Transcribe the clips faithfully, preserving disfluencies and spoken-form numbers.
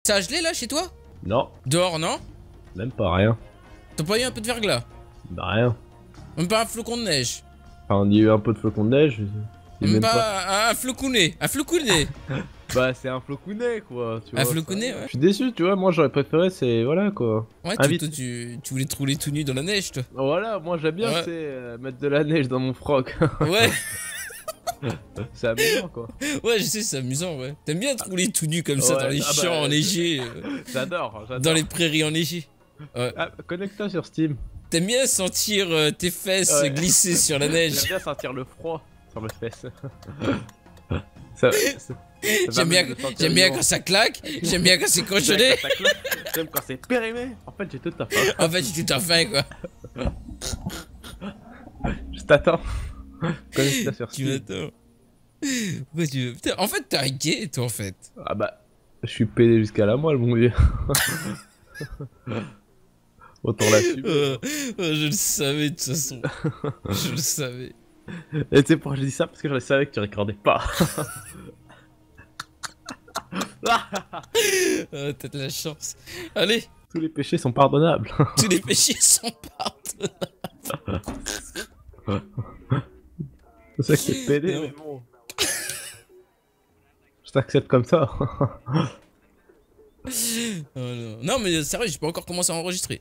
Ça a gelé là chez toi? Non. Dehors, non? Même pas rien. T'as pas eu un peu de verglas? Bah rien. Même pas un flocon de neige? Enfin, on y a eu un peu de flocon de neige. Même, même pas, pas... un flocounet? Un flocounet? Bah c'est un flocounet quoi. Tu un vois, flocounet, ouais. Je suis déçu, tu vois. Moi j'aurais préféré, c'est voilà quoi. Ouais, toi, toi tu, tu voulais te rouler tout nu dans la neige, toi. Voilà, moi j'aime bien, ouais. C'est euh, mettre de la neige dans mon froc. Ouais. C'est amusant quoi. Ouais, je sais, c'est amusant, ouais. T'aimes bien te rouler tout nu comme ça ouais, dans les ah champs bah, enneigés. Euh, j'adore, j'adore. Dans les prairies enneigées. Ouais. Ah, connecte-toi sur Steam. T'aimes bien sentir euh, tes fesses ouais. glisser sur la neige. J'aime bien sentir le froid sur mes fesses. ça, ça, J'aime bien, j'aime bien quand ça claque, j'aime bien quand c'est cochonné. J'aime quand c'est périmé. En fait, j'ai tout à faim. En fait, j'ai tout à faim, quoi. Je t'attends. Connecte-toi sur Steam. Tu m'attends. Pourquoi tu veux... Putain, en fait, t'es gay, toi, en fait. Ah bah, je suis pédé jusqu'à la moelle, mon vieux. Autant là-dessus. Euh, euh, je le savais, de toute façon. Je le savais. Et tu sais pourquoi je dis ça? Parce que je savais que tu recordais pas. Ah, t'as de la chance. Allez. Tous les péchés sont pardonnables. Tous les péchés sont pardonnables. C'est ça que c'est pédé, non. Mais bon. Je t'accepte comme ça. Oh non. Non mais sérieux, j'ai pas encore commencé à enregistrer.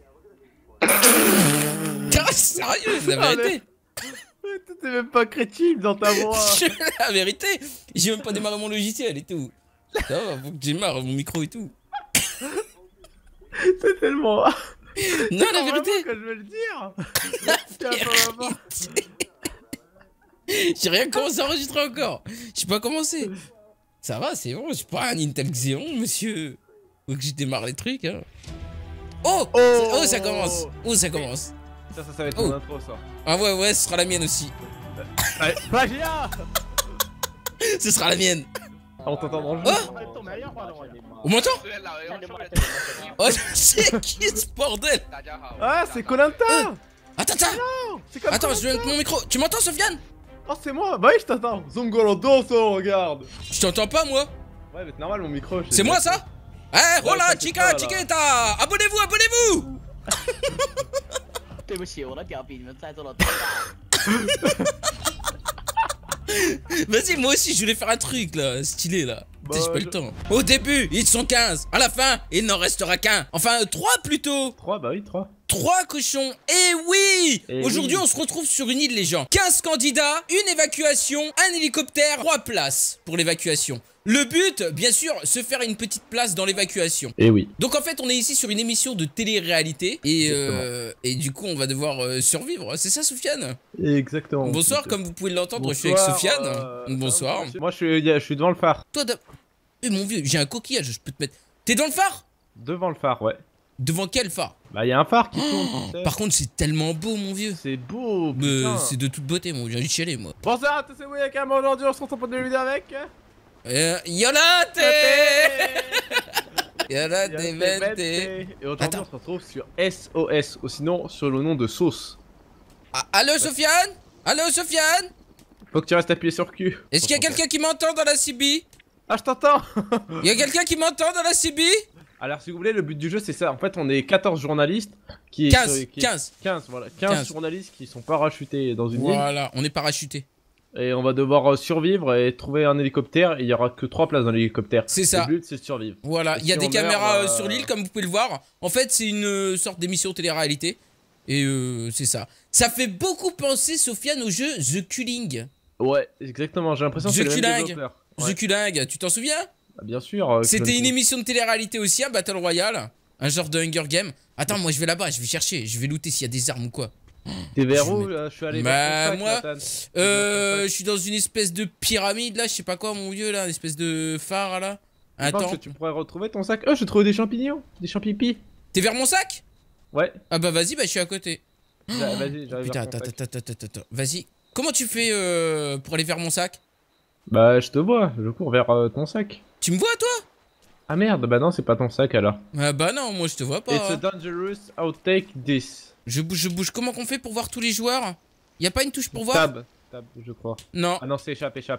Ah, sérieux, c'est la vérité. T'es même pas crédible dans ta voix. La vérité, j'ai même pas démarré mon logiciel et tout. Ça va, faut que je démarre mon micro et tout. C'est tellement... Non, la vérité que je veux le dire. La vérité. J'ai rien commencé à enregistrer encore. J'ai pas commencé. Ça va, c'est bon, j'ai pas un Intel Xeon, monsieur. Faut que je démarre les trucs, hein. Oh, oh, oh ça commence. Oh, ça commence. Ça, ça, ça va être oh. Mon intro, ça. Ah ouais, ouais, ce sera la mienne aussi. Allez, plagiat. Ce sera la mienne. On t'entend dans le jeu. Oh, on m'entend? Oh, c'est qui ce bordel? Ah, c'est Koh-Lanta. euh. Attends, attends. Attends, je viens avec mon micro. Tu m'entends, Sofiane? Oh, c'est moi. Bah oui, je t'entends. Zongolo Doso, regarde. Je t'entends pas, moi. Ouais, mais c'est normal, mon micro. C'est moi, ça? Eh, hey, voilà, ouais, chica, chiqueta. Abonnez-vous, abonnez-vous. Vas-y, moi aussi je voulais faire un truc là, stylé là. Bah, j'ai pas je... le temps. Au début, ils sont quinze. À la fin, il n'en restera qu'un. Enfin, trois plutôt. trois, bah oui, trois. trois cochons. Et oui. Aujourd'hui, oui. On se retrouve sur une île, les gens. quinze candidats, une évacuation, un hélicoptère, trois places pour l'évacuation. Le but, bien sûr, se faire une petite place dans l'évacuation. Et oui. Donc en fait, on est ici sur une émission de télé-réalité. Et, euh, et du coup, on va devoir euh, survivre. C'est ça, Sofiane? Exactement. Bonsoir, comme vous pouvez l'entendre, je suis avec Sofiane. Euh, Moi, Bonsoir. moi je, suis, je suis devant le phare. Toi, eh, mon vieux, j'ai un coquillage, je peux te mettre... T'es dans le phare? Devant le phare, ouais. Devant quel phare? Bah, il y a un phare qui tourne. Oh, par contre, c'est tellement beau, mon vieux. C'est beau, euh, c'est de toute beauté, moi. J'ai envie de chialer, moi. Bonsoir à tous, c'est Wayakam. Aujourd'hui, on se retrouve pour une vidéo avec... Euh, Yolate Yolate Vente. Et aujourd'hui, on se retrouve sur S O S, ou sinon sur le nom de Sauce. Ah, allô, Sofiane? Allô, Sofiane? Faut que tu restes appuyé sur Q. Est-ce qu'il y a quelqu'un qui m'entend dans la C B? Ah, je t'entends. Il y a quelqu'un qui m'entend dans la C B? Alors, si vous voulez, le but du jeu, c'est ça. En fait, on est quatorze journalistes qui... quinze, qui, quinze. quinze, voilà. quinze, quinze journalistes qui sont parachutés dans une voilà, île. Voilà, on est parachutés. Et on va devoir survivre et trouver un hélicoptère. Il y aura que trois places dans l'hélicoptère. C'est ça. Le but, c'est de survivre. Voilà, il y a si des caméras meurt, euh... sur l'île, comme vous pouvez le voir. En fait, c'est une euh, sorte d'émission télé-réalité. Et euh, c'est ça. Ça fait beaucoup penser, Sofiane, au jeu The Culling. Ouais, exactement. J'ai l'impression que c'est le même développeur. The Culling, tu t'en souviens? Bah, bien sûr. Euh, C'était une émission de télé-réalité aussi, un Battle Royale. Un genre de Hunger Game. Attends, moi je vais là-bas, je vais chercher. Je vais looter s'il y a des armes ou quoi. T'es vers où là? Je suis allé bah moi, euh, je suis dans une espèce de pyramide là, je sais pas quoi mon vieux là, une espèce de phare là. Je pense que tu pourrais retrouver ton sac. Oh, j'ai trouvé des champignons, des champignons. T'es vers mon sac? Ouais. Ah bah vas-y, bah je suis à côté. Vas-y, j'arrive. Putain, attends, attends, attends, attends, attends. Vas-y. Comment tu fais euh, pour aller vers mon sac? Bah je te vois, je cours vers euh, ton sac. Tu me vois toi? Ah merde, bah non, c'est pas ton sac alors. Ah bah non, moi je te vois pas. It's a dangerous, I'll take this. Je bouge, je bouge. Comment qu'on fait pour voir tous les joueurs? Y'a pas une touche pour voir? Tab, tab, je crois. Non. Ah non, c'est échappe, échappe.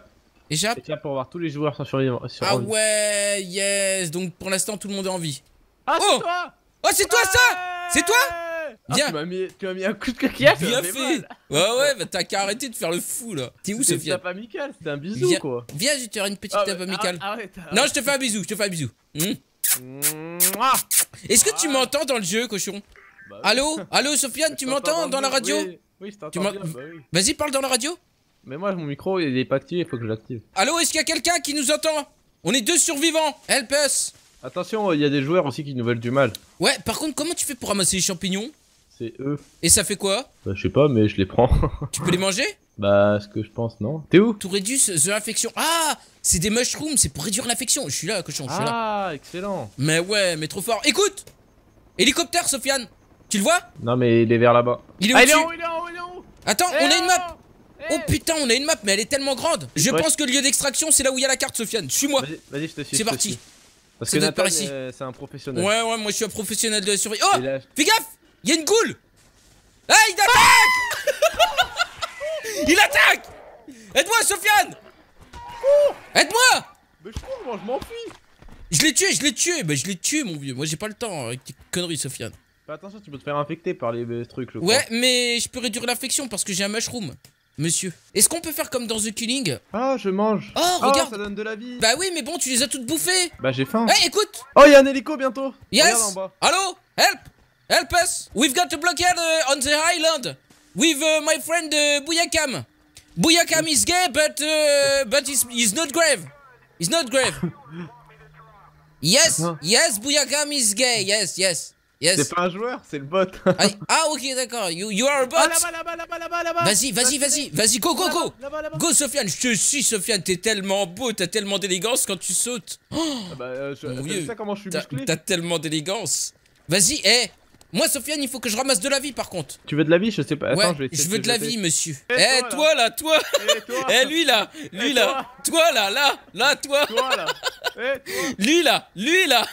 Échappe. Et tiens, pour voir tous les joueurs sont survivants. Sur Ah ouais, yes. Donc pour l'instant, tout le monde est en vie. Ah, Oh c'est toi. Oh, c'est toi ça. C'est toi. Ah, Viens. tu m'as mis, tu m'as mis un coup de coquillage. Bien fait. Ouais, ouais, bah t'as qu'à arrêter de faire le fou là. T'es où, C'était une Sofiane? tape amicale, c'était un bisou Viens, quoi. viens, je vais te faire une petite Ah, tape ouais, amicale. ah, arrête, arrête. Non, je te fais un bisou, je te fais un bisou. Hmm. Mouah. Est-ce que tu Ah. m'entends dans le jeu, cochon? Bah oui. Allô? Allô, Sofiane, tu Je m'entends t'entends dans la le- radio? Oui, oui, je Tu t'entends m'en- bien, bah oui. Vas-y, parle dans la radio. Mais moi, mon micro, il est pas activé, il faut que je l'active. Allô, est-ce qu'il y a quelqu'un qui nous entend? On est deux survivants. Help us. Attention, il y a des joueurs aussi qui nous veulent du mal. Ouais, par contre, comment tu fais pour ramasser les champignons? C'est eux. Et ça fait quoi? Bah, je sais pas, mais je les prends. Tu peux les manger? Bah, ce que je pense, non. T'es où? To reduce the infection. Ah, c'est des mushrooms, c'est pour réduire l'infection. Je suis là, cochon, je suis là. Ah, excellent. Mais ouais, mais trop fort. Écoute! Hélicoptère, Sofiane. Tu le vois? Non, mais il est vers là-bas. Il est Ah, il est au-dessus. en haut, il est en haut, il est en haut. Attends, Eh on a une map. oh Oh Eh putain, on a une map, mais elle est tellement grande. Je Ouais. pense que le lieu d'extraction, c'est là où il y a la carte, Sofiane. Suis-moi. Vas-y, vas-y, je te suis. C'est je te parti. suis. Parce Ça que doit être par Nathan, ici. euh, c'est un professionnel. Ouais, ouais, moi je suis un professionnel de la survie. Oh! Et là- Fais gaffe! Il y a une goule! Ah, il attaque! Il attaque! Aide-moi, Sofiane! Aide-moi! Mais je cours, moi, je m'enfuis. Je l'ai tué, je l'ai tué! Bah, je l'ai tué, mon vieux. Moi, j'ai pas le temps avec tes conneries, Sofiane. Fais attention, tu peux te faire infecter par les euh, trucs, je crois. Ouais, mais je peux réduire l'infection parce que j'ai un mushroom, monsieur. Est-ce qu'on peut faire comme dans The Killing? Ah, je mange. Oh, Ah, regarde! ça donne de la vie. Bah oui, mais bon, tu les as toutes bouffées! Bah, j'ai faim. Eh, écoute! Oh, il y a un hélico bientôt. Regarde en Yes! bas. Hello? Help! Help us! We've got a blockade uh, on the island with uh, my friend uh, Buyakam. Buyakam is gay, but uh, but he's, he's not grave. He's not grave. Yes, Non. yes, Buyakam is gay. Yes, yes, yes. C'est pas un joueur, c'est le bot. Ah, ah, ok, d'accord. You, you are a bot. Ah, là-bas, là-bas, là-bas, là-bas, là-bas. Vas-y, vas-y, vas-y, vas-y, go, go, go. Là-bas, là-bas. Go, Sofiane, je te suis, Sofiane. T'es tellement beau, t'as tellement d'élégance quand tu sautes. Oh, Ah bah, euh, je... Mon t'as vieux, vu ça comment je suis t'as musclé? t'as tellement d'élégance. Vas-y, hé. Moi, Sofiane, il faut que je ramasse de la vie, par contre. Tu veux de la vie? Je sais pas. Attends, Ouais, je vais essayer je de veux te de la jeter. vie, monsieur. Eh, Eh, toi, toi là, toi. Eh, toi. Eh, lui là, lui Eh, là. toi. Toi là, là, là, toi. Toi là. Eh, toi. Lui là, lui là.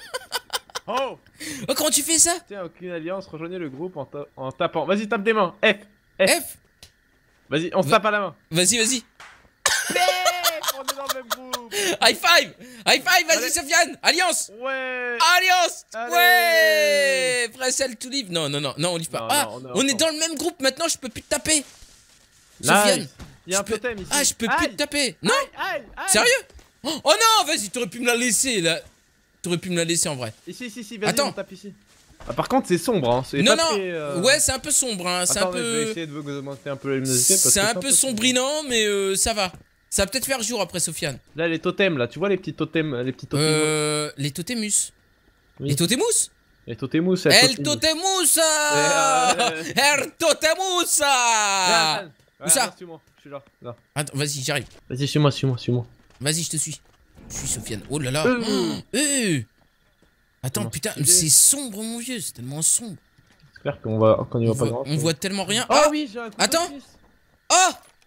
Oh. Oh, comment tu fais ça? Tiens, aucune alliance, rejoignez le groupe en, ta- en tapant. Vas-y, tape des mains. F. F. F. Vas-y, on se Va- tape à la main. Vas-y, vas-y. F. On est dans le même groupe. High five. High five, vas-y, Allez. Sofiane. Alliance. Ouais. Alliance. Allez. Ouais. Press L to live. Non, non, non, non, on livre pas. Non, Ah, non, on est on est ensemble. dans le même groupe maintenant, je peux plus te taper. Sofiane. Nice. Il y a un je peux- totem ici. Ah, je peux plus Aïe. te taper. Non. Aïe, aïe, aïe. Sérieux? Oh oh non, vas-y, t'aurais pu me la laisser là. T'aurais pu me la laisser en vrai. Ici, ici, ici, vas-y, Attends. on tape ici. Ah, par contre, c'est sombre, hein. C'est Non, pas non. très, euh, Ouais, c'est un peu sombre, hein. C'est un Attends, je vais peu. essayer de augmenter un peu la luminosité. parce C'est que un peu sombrinant, mais euh, ça va. Ça va peut-être faire jour après, Sofiane. Là, les totems, là, tu vois les petits totems, les petits totems. Euh. Les totémus. Oui. Les totémus? Les totemus, El totemusa! Euh, El totemusa! Où ça? Suis-moi, je suis là. là. Attends, vas-y, j'arrive. Vas-y, suis-moi, suis-moi, suis-moi. Vas-y, je te suis. Je suis Sofiane. Oh là là. Euh. Oh, euh. Attends, Comment putain, stylé. c'est sombre, mon vieux. C'est tellement sombre. J'espère qu'on va, qu'on y On va pas voit, grand. on voit tellement rien. Oh Ah! oui, j'ai un coup Attends. de six. Oh!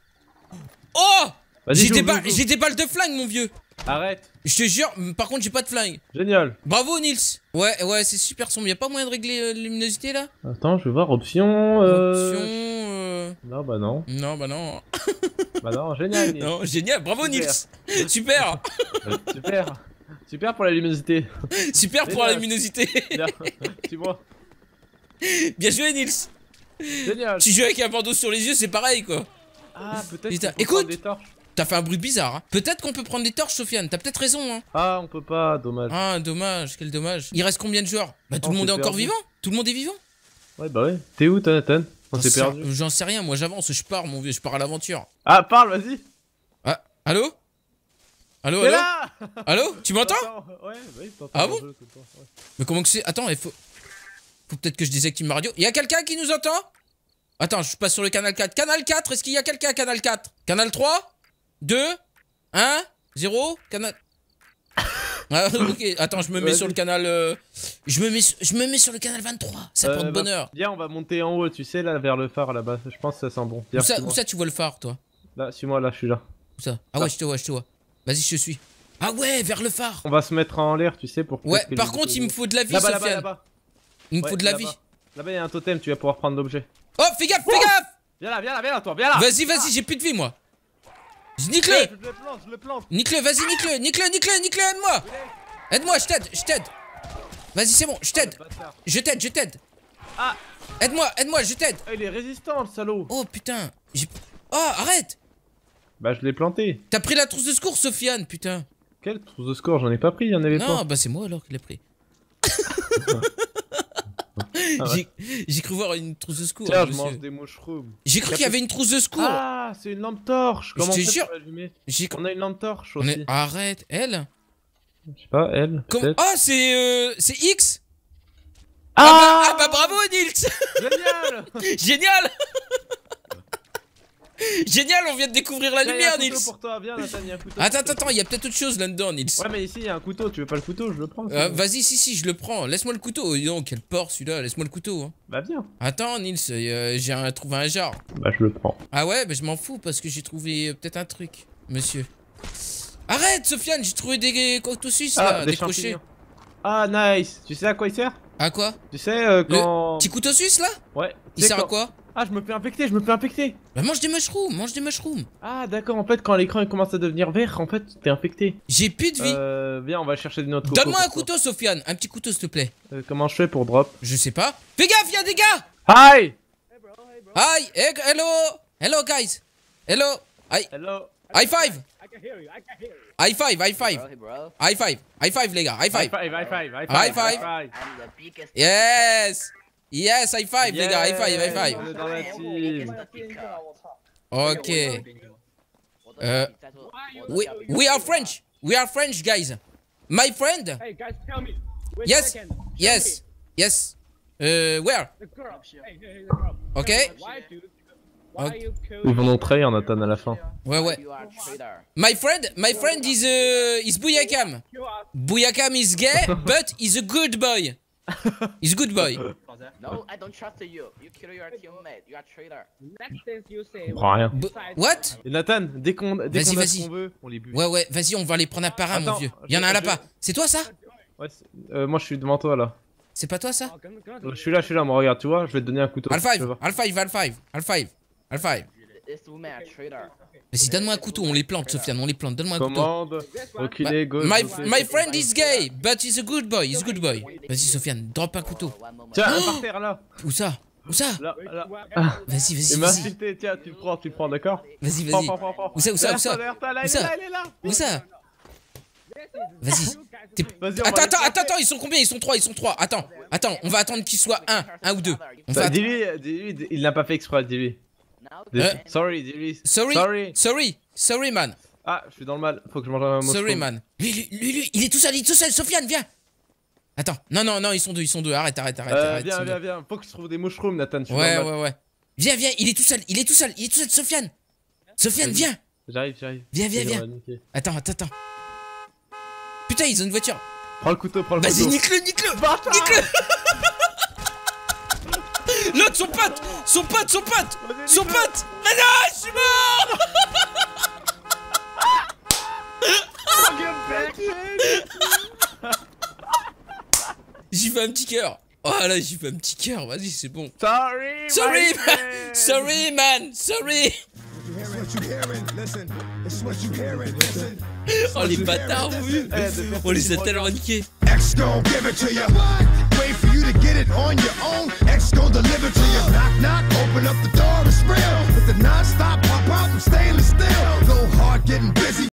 Oh! Vas-y, J'ai joue, des, joue, balles- joue. j'ai des balles de flingue, mon vieux. Arrête. Je te jure, par contre, j'ai pas de flingue. Génial. Bravo, Nils. Ouais, ouais, c'est super sombre. Y'a pas moyen de régler euh, la luminosité là? Attends, je vais voir option. Euh... Option. euh, Non, bah non. Non, bah non. Bah non, génial. Nils. Non, génial. Bravo, Super. Nils. Super. Euh, Super. Super pour la luminosité. Super pour la luminosité. Bien. Suis-moi. Bien joué, Nils. Génial. Tu joues avec un bandeau sur les yeux, c'est pareil quoi. Ah, peut-être. Putain, qu'on peut écoute. prendre des torches. T'as fait un bruit bizarre. Hein. Peut-être qu'on peut prendre des torches, Sofiane. T'as peut-être raison. Hein. Ah, on peut pas, dommage. Ah, dommage. Quel dommage. Il reste combien de joueurs? Bah, tout Oh, le monde est c'est encore perdu. vivant. Tout le monde est vivant. Ouais, bah ouais. T'es où, Nathan? On J'en s'est sais- perdu. J'en sais rien. Moi, j'avance. Je pars, mon vieux. Je pars à l'aventure. Ah, parle, vas-y. Ah, allô? Allô, T'es allô? là. Allô? Tu m'entends? Ouais, oui, t'entends. Ah le bon jeu tout le temps, ouais. Mais comment que c'est? Attends, il faut. Faut peut-être que je désactive ma radio. Y'a quelqu'un qui nous entend? Attends, je passe sur le canal quatre. Canal quatre, est-ce qu'il y a quelqu'un à canal quatre? Canal trois? deux? un? zéro? Canal. Ah, ok, attends, je me mets Vas-y. sur le canal. euh, Je, me mets... sur- je me mets sur le canal vingt-trois. Ça Euh, porte bah, bonheur. Viens, on va monter en haut, tu sais, là, vers le phare là-bas. Je pense que ça sent bon. Viens, Où ça, suis-moi. où ça tu vois le phare, toi? Là, suis-moi, là, je suis là. Où ça? Ah ouais, je te vois, je te vois. Vas-y, je te suis. Ah ouais, vers le phare. On va se mettre en l'air, tu sais, pour. Ouais, peut-être que par les- contre, il me faut de la vie, Là-bas, là-bas, Sofiane. là-bas. Il me Ouais, faut de la là-bas. vie. Là-bas, il y a un totem, tu vas pouvoir prendre l'objet. Oh, fais gaffe, fais gaffe! Viens là, viens là, viens là, toi, viens là. Vas-y, vas-y, j'ai plus de vie, moi. Nique-le. Je le plante, je le plante. Nique-le, vas-y, nique-le, nique-le, nique-le, nique-le, aide-moi. Aide-moi, je t'aide, je t'aide. Vas-y, c'est bon, je t'aide. Je t'aide, je t'aide. Ah. Aide-moi, aide-moi, je t'aide. Ah, il est résistant, le salaud. Oh putain. Oh, arrête. Bah, je l'ai planté. T'as pris la trousse de secours, Sofiane, putain. Quelle trousse de score? J'en ai pas pris, il y en avait pas. Non, bah c'est moi alors qui l'ai pris. Ah ouais. J'ai cru voir une trousse de secours. Tiens, je mange des mushrooms. J'ai cru qu'il y avait une trousse de secours. Ah, c'est une lampe torche. Comment je te jure. On a une lampe torche aussi. Est... Arrête, elle. Je sais pas, elle. Comme... Ah, c'est euh... c'est X. Ah, ah, bah, ah bah bravo Nils. Génial. Génial. Génial, on vient de découvrir la Tiens, lumière, Nils. Nils. Pour toi. Viens, Nathan, y a un couteau. Attends, attends, attends, il y a peut-être autre chose là-dedans, Nils. Ouais, mais ici, il y a un couteau. Tu veux pas le couteau? Je le prends. Euh, Vas-y, si, si, je le prends. Laisse-moi le couteau. Oh, non, quel porc celui-là. Laisse-moi le couteau. Hein. Bah, viens. Attends, Nils, euh, j'ai un... trouvé un jar. Bah, je le prends. Ah ouais, bah je m'en fous parce que j'ai trouvé euh, peut-être un truc, monsieur. Arrête, Sofiane, j'ai trouvé des couteaux suisses là, ah, des, des crochets. champignons. Ah, nice. Tu sais à quoi il sert? À quoi? Tu sais, euh, quand. Le petit couteau suisse là? Ouais. Il sert quand... à quoi? Ah, je me fais infecter, je me fais infecter. Bah mange des mushrooms, mange des mushrooms. Ah d'accord, en fait quand l'écran il commence à devenir vert, en fait t'es infecté. J'ai plus de vie. Euh, viens, on va chercher des notes. Donne-moi un couteau, Sofiane, un petit couteau s'il te plaît. Euh, comment je fais pour drop? Je sais pas. Fais gaffe, y'a des gars. Hi. Hi, hey, hello, hello guys. Hello. Hi. Hello. High five. High five, high five. High five, high five les gars, high five. High five, high five, high five. High five. Yes. Yes, high five yes, les gars, high five, high five. On est dans la team. Ok. Uh, we, we are French. We are French guys. My friend. Hey guys, tell me. Wait Yes. a second. Yes. Yes. Uh, where? The girl. Hey, hey, the girl. Okay. Why, dude? Why Okay. you kill Ils vont nous trahir, Nathan, à la fin. Ouais ouais. My friend, my friend is uh, is Bouyakam. you are Bouyakam is gay, but he's a good boy. He's a good boy. No, I don't trust you. You kill your teammate. You are traitor. next thing you say. Je comprends rien. Bo what? Et Nathan, dès qu'on dès Vas-y, qu'on a vas-y. ce qu'on veut, on les bute. Ouais ouais, vas-y, on va les prendre un par un, mon Attends, vieux. je- Y'en a un je- là-bas. C'est toi ça? Ouais, euh, moi je suis devant toi là. C'est pas toi ça? Oh, gonna- gonna- Je suis là, je suis là, moi regarde, tu vois, je vais te donner un couteau. Al Tu five, vas. Al five, Al five, Al five, Al five. This woman a traitor. Vas-y, donne-moi un couteau, on les plante, Sofiane, on les plante. Donne-moi un couteau. Commande, reculer, gauche. My, droite. my friend is gay, but he's a good boy, he's a good boy. Vas-y, Sofiane, drop un couteau. One moment. Tiens, un par terre là. Où ça? Où ça? Là, là. Vas-y, vas-y, Il m'a vas-y. insulté, tiens, tu le prends, tu le prends, d'accord? Vas-y, Prends, vas-y. prends, prends, prends. Où ça, où ça, où ça? Derrière toi, là, Où il est ça? là, il est là. Où ça? Vas-y. T'es- Vas-y, on va Attends, les attends, planter. attends, attends, ils sont combien? Ils sont trois, ils sont trois. Attends, attends, on va attendre qu'ils soient un, un ou deux. On va Bah, att- dis-lui, dis-lui, il n'a pas fait exprès, dis-lui. Now, Dis- Euh. Sorry, dis-lui. Sorry, Sorry. sorry, sorry, man. Ah, je suis dans le mal, faut que je mange un mot. Sorry, man. Lui, lui, lui, lui, il est tout seul, il est tout seul. Sofiane, viens. Attends, non, non, non, ils sont deux, ils sont deux. Arrête, arrête, arrête. Euh, arrête, ils viens, sont viens, deux. viens. Faut que je trouve des mushrooms, Nathan. Je suis Ouais, dans le mal. ouais, ouais. Viens, viens, il est tout seul, il est tout seul, il est tout seul, Sofiane. Sofiane, Vas-y. viens. J'arrive, j'arrive. Viens, viens, Vas-y, viens. on va niquer. Attends, attends, attends. Putain, ils ont une voiture. Prends le couteau, prends le Vas-y, couteau. nique-le, nique-le. Bâtard. Nique-le. L'autre, son pote, son pote, son pote, Vas-y, son nique-le. pote. Mais non, je suis mort. J'y fais un petit cœur. Oh là, j'y fais un petit cœur. Vas-y, c'est bon. Sorry, Sorry, my man. friend. Sorry, man. Sorry. Oh, les bâtards, oui. Eh, de- On les a tellement niqués. X gon' give it to you. Wait for you to get it on your own. X gon' deliver to you. Knock, knock, open up the door, it's real. With the non-stop pop out from stainless steel. Go hard, getting busy.